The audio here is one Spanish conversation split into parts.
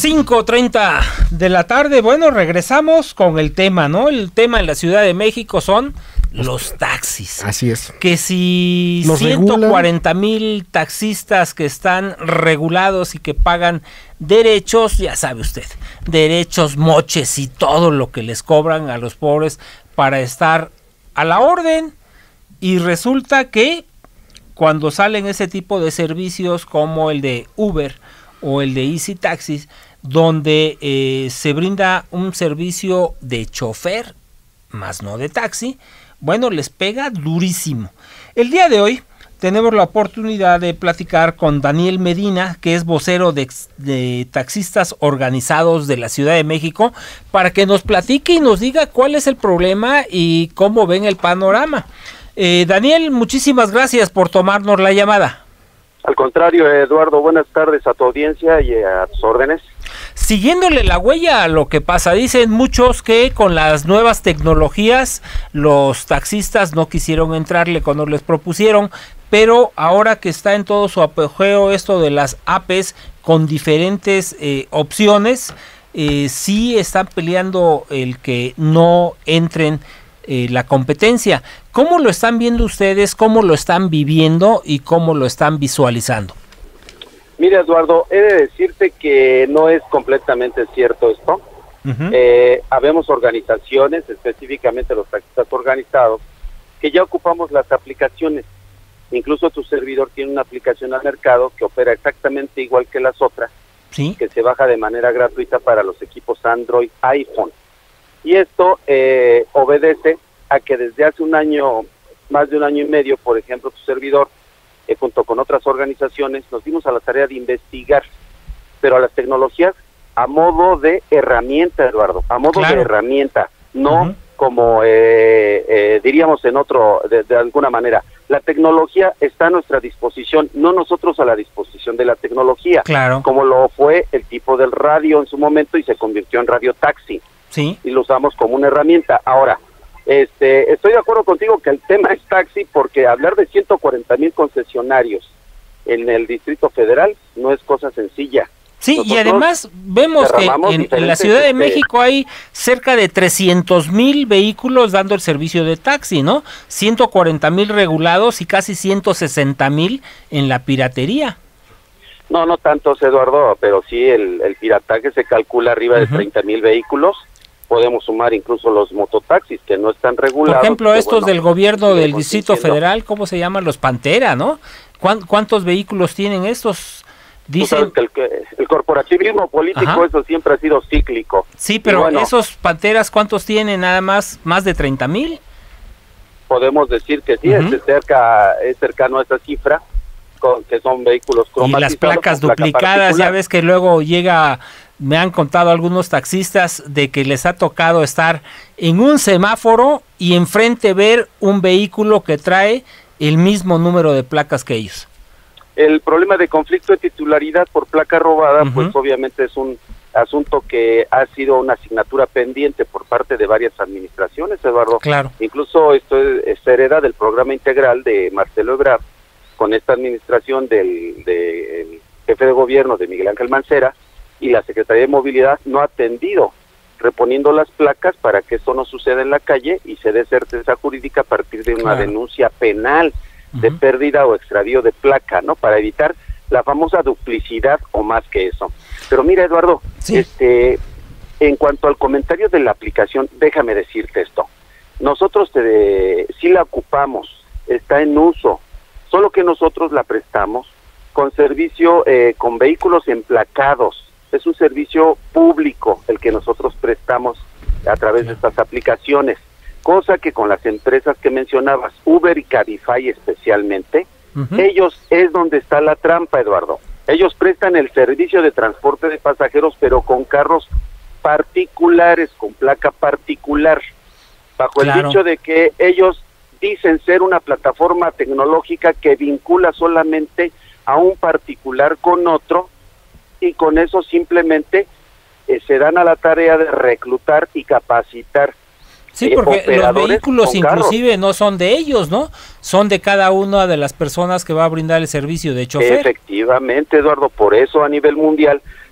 5:30 de la tarde. Bueno, regresamos con el tema, ¿no? El tema en la Ciudad de México son los taxis. Así es. Que si 140,000 taxistas que están regulados y que pagan derechos, ya sabe usted, derechos, moches y todo lo que les cobran a los pobres para estar a la orden, y resulta que cuando salen ese tipo de servicios como el de Uber o el de Easy Taxis, donde se brinda un servicio de chofer, más no de taxi, bueno, les pega durísimo. El día de hoy tenemos la oportunidad de platicar con Daniel Medina, que es vocero de taxistas organizados de la Ciudad de México, para que nos platique y nos diga cuál es el problema y cómo ven el panorama. Daniel, muchísimas gracias por tomarnos la llamada. Al contrario, Eduardo, buenas tardes a tu audiencia y a tus órdenes. Siguiéndole la huella a lo que pasa, dicen muchos que con las nuevas tecnologías los taxistas no quisieron entrarle cuando les propusieron, pero ahora que está en todo su apogeo esto de las apps con diferentes opciones, sí están peleando el que no entren la competencia. ¿Cómo lo están viendo ustedes? ¿Cómo lo están viviendo y cómo lo están visualizando? Mira, Eduardo, he de decirte que no es completamente cierto esto. Habemos organizaciones, específicamente los taxistas organizados, que ya ocupamos las aplicaciones. Incluso tu servidor tiene una aplicación al mercado que opera exactamente igual que las otras, ¿sí?, que se baja de manera gratuita para los equipos Android, iPhone. Y esto obedece a que desde hace un año, más de un año y medio, por ejemplo, tu servidor, junto con otras organizaciones, nos dimos a la tarea de investigar, pero a las tecnologías a modo de herramienta, Eduardo, a modo de herramienta, no como diríamos en otro, de alguna manera. La tecnología está a nuestra disposición, no nosotros a la disposición de la tecnología, como lo fue el tipo del radio en su momento y se convirtió en radio taxi. Sí. Y lo usamos como una herramienta. Ahora, estoy de acuerdo contigo que el tema es taxi, porque hablar de 140,000 concesionarios en el Distrito Federal no es cosa sencilla. Sí, nosotros, y además vemos que en la Ciudad de México hay cerca de 300,000 vehículos dando el servicio de taxi, ¿no? 140,000 regulados y casi 160,000 en la piratería. No tantos, Eduardo, pero sí el pirataje se calcula arriba de 30,000 vehículos. Podemos sumar incluso los mototaxis que no están regulados. Por ejemplo, estos del gobierno del Distrito Federal, ¿cómo se llaman? Los Pantera, ¿no? ¿Cuántos vehículos tienen estos? Dicen que el corporativismo político, eso siempre ha sido cíclico. Sí, pero esos Panteras, ¿cuántos tienen? Nada más de 30,000. Podemos decir que sí, es cercano a esa cifra, que son vehículos cromatizados. Y las placas duplicadas, ya ves que luego me han contado algunos taxistas de que les ha tocado estar en un semáforo y enfrente ver un vehículo que trae el mismo número de placas que ellos. El problema de conflicto de titularidad por placa robada, pues obviamente es un asunto que ha sido una asignatura pendiente por parte de varias administraciones, Eduardo. Claro. Incluso esto es hereda del programa integral de Marcelo Ebrard, con esta administración del jefe de gobierno de Miguel Ángel Mancera, y la Secretaría de Movilidad no ha atendido reponiendo las placas para que esto no suceda en la calle y se dé certeza jurídica a partir de una denuncia penal de pérdida o extravío de placa, ¿no? Para evitar la famosa duplicidad o más que eso. Pero mira, Eduardo, en cuanto al comentario de la aplicación, déjame decirte esto. Nosotros sí la ocupamos, está en uso, solo que nosotros la prestamos con servicio, con vehículos emplacados. Es un servicio público el que nosotros prestamos a través de estas aplicaciones, cosa que con las empresas que mencionabas, Uber y Cabify especialmente, ellos es donde está la trampa, Eduardo. Ellos prestan el servicio de transporte de pasajeros, pero con carros particulares, con placa particular, bajo el dicho de que ellos dicen ser una plataforma tecnológica que vincula solamente a un particular con otro, y con eso simplemente se dan a la tarea de reclutar y capacitar. Sí, porque los vehículos inclusive no son de ellos, ¿no? Son de cada una de las personas que va a brindar el servicio de chofer. Efectivamente, Eduardo, por eso a nivel mundial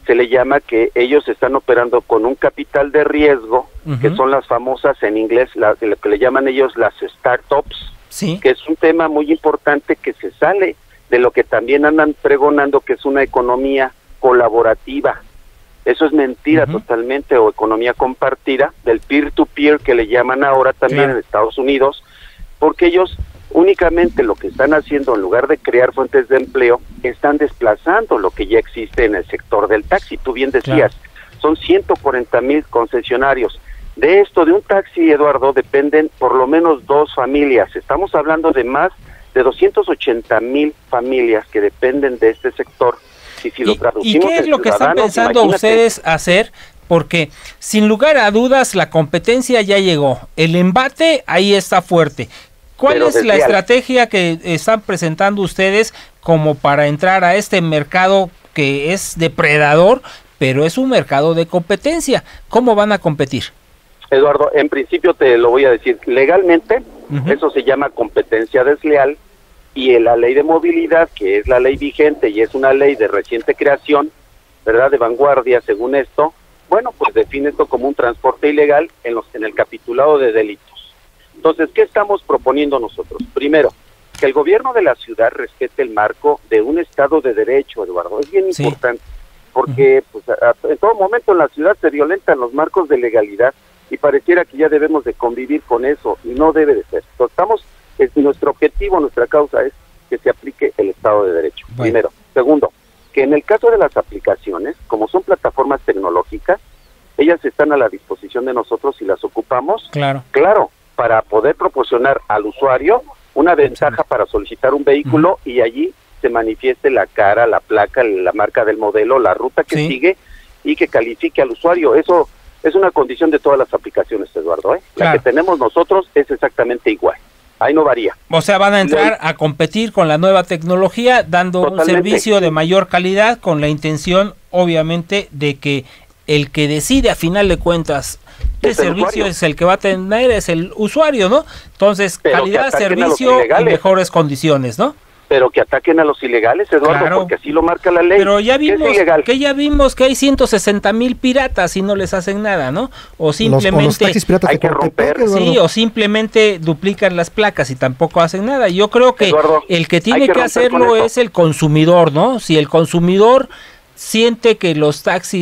se le llama que ellos están operando con un capital de riesgo, que son las famosas en inglés, lo que le llaman ellos las startups, ¿sí? Que es un tema muy importante que se sale de lo que también andan pregonando, que es una economía colaborativa. Eso es mentira totalmente, o economía compartida, del peer-to-peer que le llaman ahora también en Estados Unidos, porque ellos únicamente lo que están haciendo, en lugar de crear fuentes de empleo, están desplazando lo que ya existe en el sector del taxi. Tú bien decías, son 140,000 concesionarios. De esto, de un taxi, Eduardo, dependen por lo menos 2 familias. Estamos hablando de más de 280,000 familias que dependen de este sector. Y si lo traducimos, ¿y qué es lo que están pensando ustedes hacer? Porque sin lugar a dudas la competencia ya llegó, el embate ahí está fuerte. ¿Cuál es la estrategia que están presentando ustedes como para entrar a este mercado que es depredador, pero es un mercado de competencia? ¿Cómo van a competir? Eduardo, en principio te lo voy a decir, legalmente eso se llama competencia desleal, y en la ley de movilidad, que es la ley vigente y es una ley de reciente creación, ¿verdad?, de vanguardia según esto, bueno, pues define esto como un transporte ilegal en el capitulado de delitos. Entonces, ¿qué estamos proponiendo nosotros? Primero, que el gobierno de la ciudad respete el marco de un Estado de Derecho, Eduardo. Es bien importante, porque pues, en todo momento en la ciudad se violentan los marcos de legalidad y pareciera que ya debemos de convivir con eso, y no debe de ser. Entonces, nuestro objetivo, nuestra causa es que se aplique el Estado de Derecho, primero. Segundo, que en el caso de las aplicaciones, como son plataformas tecnológicas, ellas están a la disposición de nosotros y las ocupamos, claro, para poder proporcionar al usuario una ventaja para solicitar un vehículo y allí se manifieste la cara, la placa, la marca del modelo, la ruta que sigue y que califique al usuario. Eso es una condición de todas las aplicaciones, Eduardo, ¿eh? La que tenemos nosotros es exactamente igual. Ahí no varía. O sea, van a entrar a competir con la nueva tecnología, dando un servicio de mayor calidad, con la intención, obviamente, de que el que decide a final de cuentas qué servicio es el que va a tener es el usuario, ¿no? Entonces, calidad, servicio y mejores condiciones, ¿no? Pero que ataquen a los ilegales, Eduardo, porque así lo marca la ley. Pero ya vimos que hay 160,000 piratas y no les hacen nada, ¿no? O simplemente hay que romper, o simplemente duplican las placas y tampoco hacen nada. Yo creo que Eduardo, el que tiene que hacerlo es el consumidor, ¿no? Si el consumidor siente que los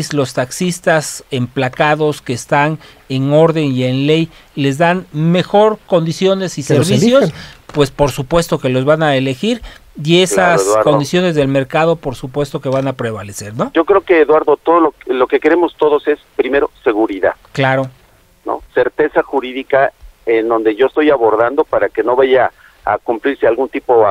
taxistas emplacados que están en orden y en ley les dan mejor condiciones y servicios, pues por supuesto que los van a elegir, y esas condiciones del mercado por supuesto que van a prevalecer, ¿no? Yo creo que, Eduardo, todo lo que queremos todos es, primero, seguridad. Claro. ¿No? Certeza jurídica en donde yo estoy abordando para que no vaya a cometerse algún tipo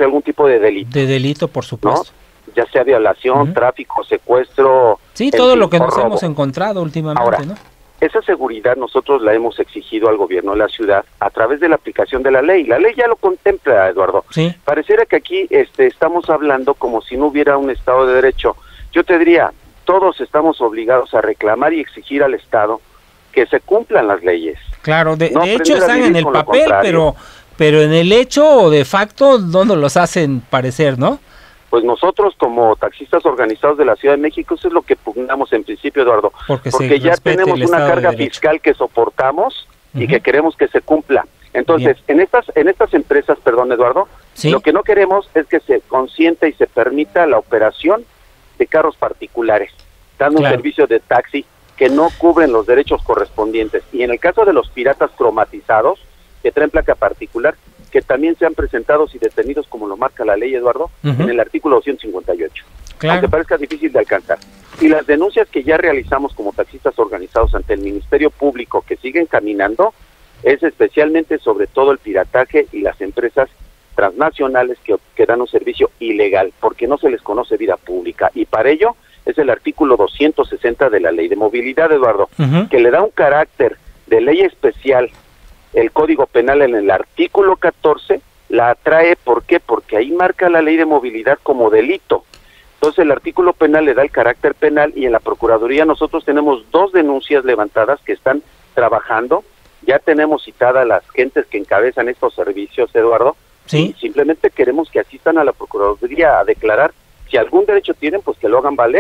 de delito. De delito, por supuesto. ¿No? Ya sea violación, tráfico, secuestro. Sí, todo lo que nos hemos encontrado últimamente. Ahora, ¿no? Esa seguridad nosotros la hemos exigido al gobierno de la ciudad a través de la aplicación de la ley. La ley ya lo contempla, Eduardo. Sí. Pareciera que aquí estamos hablando como si no hubiera un Estado de Derecho. Yo te diría, todos estamos obligados a reclamar y exigir al Estado que se cumplan las leyes. Claro, de hecho están en el papel, pero en el hecho o de facto no nos los hacen parecer, ¿no? Pues nosotros como taxistas organizados de la Ciudad de México, eso es lo que pugnamos en principio, Eduardo, porque ya tenemos una carga fiscal que soportamos y que queremos que se cumpla. Entonces, en estas empresas, perdón, Eduardo, lo que no queremos es que se consienta y se permita la operación de carros particulares, dando un servicio de taxi que no cubren los derechos correspondientes. Y en el caso de los piratas cromatizados, que traen placa particular, que también sean presentados y detenidos como lo marca la ley, Eduardo, en el artículo 258. Aunque parezca difícil de alcanzar. Y las denuncias que ya realizamos como taxistas organizados ante el Ministerio Público, que siguen caminando, es especialmente sobre todo el pirataje y las empresas transnacionales que dan un servicio ilegal, porque no se les conoce vida pública. Y para ello es el artículo 260 de la Ley de Movilidad, Eduardo, que le da un carácter de ley especial. El Código Penal en el artículo 14 la atrae, ¿por qué? Porque ahí marca la Ley de Movilidad como delito. Entonces el artículo penal le da el carácter penal, y en la Procuraduría nosotros tenemos 2 denuncias levantadas que están trabajando. Ya tenemos citadas las gentes que encabezan estos servicios, Eduardo. Sí. Y simplemente queremos que asistan a la Procuraduría a declarar si algún derecho tienen, pues que lo hagan valer,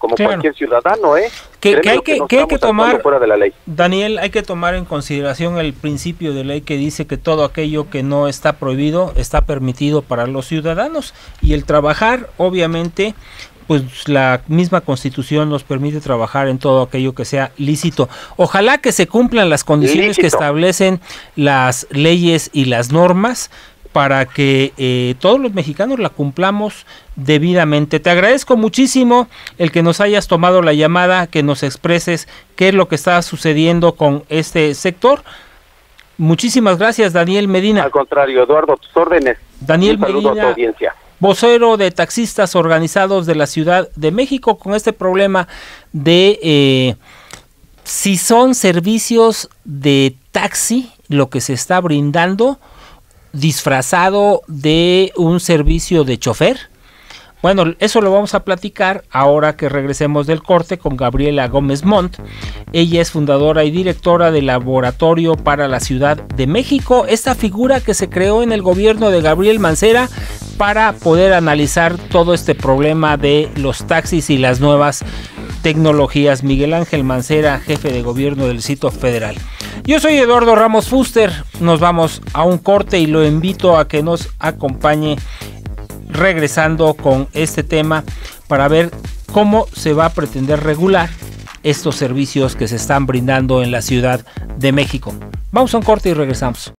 como cualquier ciudadano, que hay que tomar fuera de la ley. Daniel, hay que tomar en consideración el principio de ley que dice que todo aquello que no está prohibido está permitido para los ciudadanos, y el trabajar, obviamente, pues la misma Constitución nos permite trabajar en todo aquello que sea lícito. Ojalá que se cumplan las condiciones que establecen las leyes y las normas para que todos los mexicanos la cumplamos debidamente. Te agradezco muchísimo el que nos hayas tomado la llamada, que nos expreses qué es lo que está sucediendo con este sector. Muchísimas gracias, Daniel Medina. Al contrario, Eduardo, tus órdenes. Daniel Un saludo Medina, a tu audiencia. Vocero de taxistas organizados de la Ciudad de México, con este problema de si son servicios de taxi lo que se está brindando disfrazado de un servicio de chofer. Bueno, eso lo vamos a platicar ahora que regresemos del corte con Gabriela Gómez Montt. Ella es fundadora y directora del Laboratorio para la Ciudad de México, esta figura que se creó en el gobierno de Gabriel Mancera para poder analizar todo este problema de los taxis y las nuevas tecnologías. Miguel Ángel Mancera, jefe de gobierno del Distrito Federal. Yo soy Eduardo Ramos Fuster, nos vamos a un corte y lo invito a que nos acompañe regresando con este tema para ver cómo se va a pretender regular estos servicios que se están brindando en la Ciudad de México. Vamos a un corte y regresamos.